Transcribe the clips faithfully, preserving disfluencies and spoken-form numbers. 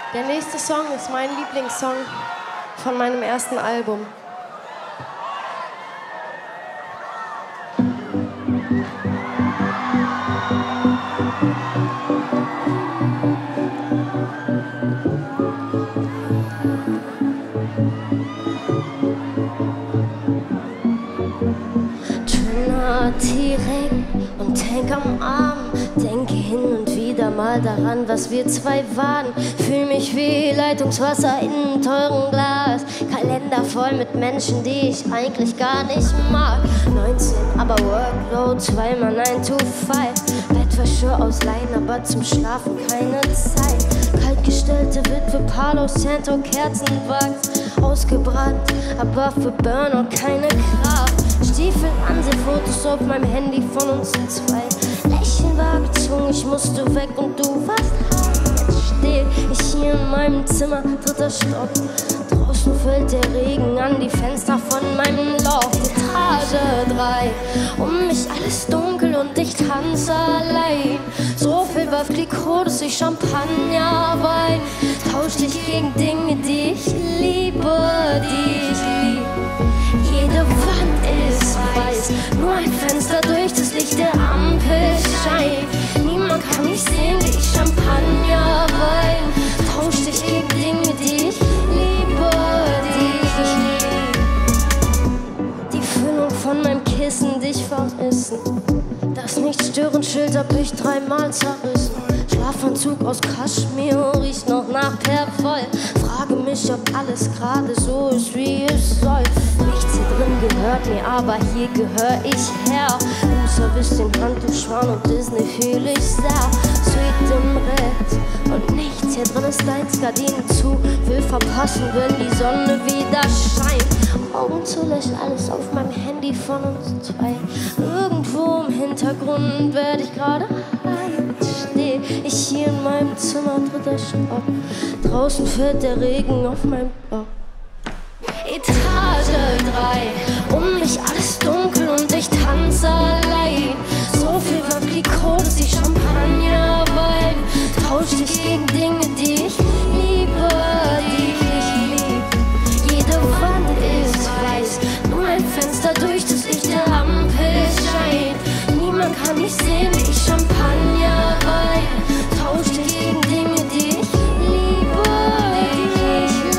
Der nächste Song ist mein Lieblingssong von meinem ersten Album. T-Ring und Tank am Arm. Denke hin und wieder mal daran, was wir zwei waren. Fühl mich wie Leitungswasser in einem teuren Glas. Kalender voll mit Menschen, die ich eigentlich gar nicht mag. neunzehn, aber Workload, zweimal nine to five. Bettwäsche ausleihen, aber zum Schlafen keine Zeit. Kaltgestellte Witwe, Palo Santo, Kerzenwachs. Ausgebrannt, aber für Burnout keine Kraft. Stiefel an, seh Fotos auf meinem Handy von uns zwei. Lächeln war gezwungen, ich musste weg und du warst hart. Jetzt steh ich hier in meinem Zimmer, dritter Stock. Draußen fällt der Regen an die Fenster von meinem Loft. Etage drei, um mich alles dunkel und ich tanze allein. So viel war Flico, dass ich Champagner wein. Tausch dich gegen Dinge, die ich liebe, die ich lieb. Jede Wand ist weiß, nur ein Fenster durch das Licht der Ampel scheint. Niemand kann mich sehen, wie ich Champagner wein. Tausch dich gegen Dinge, die ich liebe, die ich lieb. Die Füllung von meinem Kissen, dich verrissen. Das Nicht-Stören-Schild hab ich dreimal zerrissen. Schlafanzug aus Kaschmir riecht noch nach Perfol. Frage mich, ob alles gerade so ist, wie es soll. Nichts hier drin gehört mir, aber hier gehör ich her. Im Service den Handtuchschwan und Disney fühl ich sehr. Sweet im Brett und nichts hier drin ist deins, Gardinen zu. Will verpassen, wenn die Sonne wieder scheint. Augen zu löschen, alles auf meinem Handy von uns zwei. Irgendwo im Hintergrund werde ich gerade heim. Steh ich hier in meinem Zimmer, dritter Stock. Draußen fällt der Regen auf meinem Block. Etage drei, um mich alles dunkel und ich tanze allein. So viel war Flico, dass ich Champagner wein. Tausch dich gegen Dinge, die ich liebe, die ich lieb. Jede Wand ist weiß, nur ein Fenster durch das Licht der Ampel scheint. Niemand kann mich sehen, wie ich Champagner wein. Tausch dich gegen Dinge, die ich liebe, die ich lieb.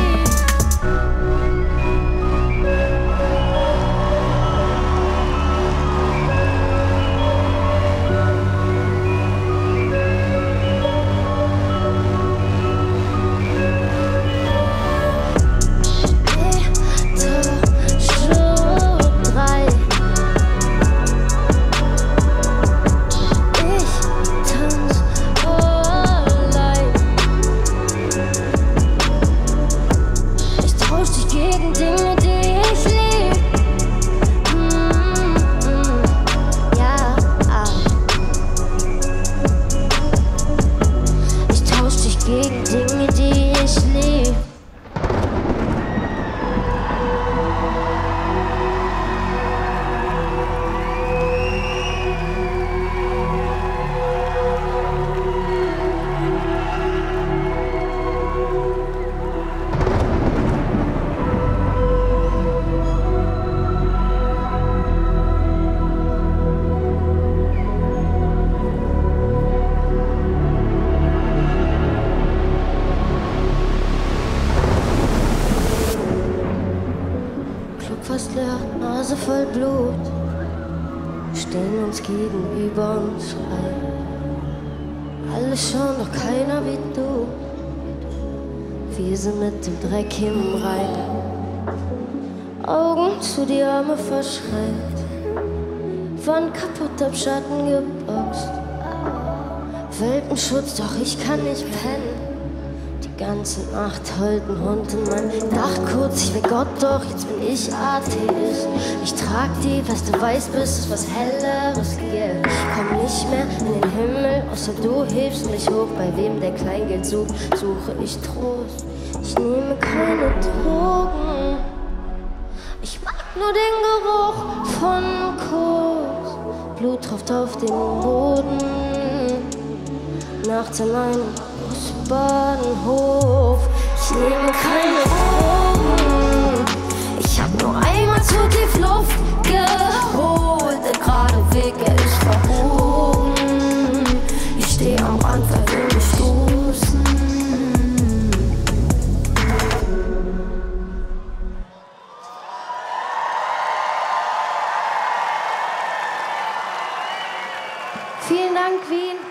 Fast leer, Nase voll Blut, stehen uns gegenüber und schreien. Alle schauen, doch keiner wie du. Wir sind mit dem Dreck im Rein. Augen zu, die Arme verschränkt. Wand kaputt, ab Schatten geboxt. Welpenschutz, doch ich kann nicht pennen. Die ganze Nacht heult ein Hund in meinem Dach kurz, ich will Gott, doch jetzt bin ich Atheist. Ich trag die, was du weißt, bis es was Helleres gibt. Komm nicht mehr in den Himmel, außer du hebst mich hoch. Bei wem der Kleingeld sucht, suche ich Trost. Ich nehme keine Drogen, ich mag nur den Geruch von Koks. Blut tropft auf den Boden, nachts an meinem Bahnhof. Ich nehme keine Drogen. Ich hab nur einmal zu tief Luft geholt. Der gerade Weg, er ist verbogen. Ich steh am Rand, wer will mich stoßen? Vielen Dank, Wien.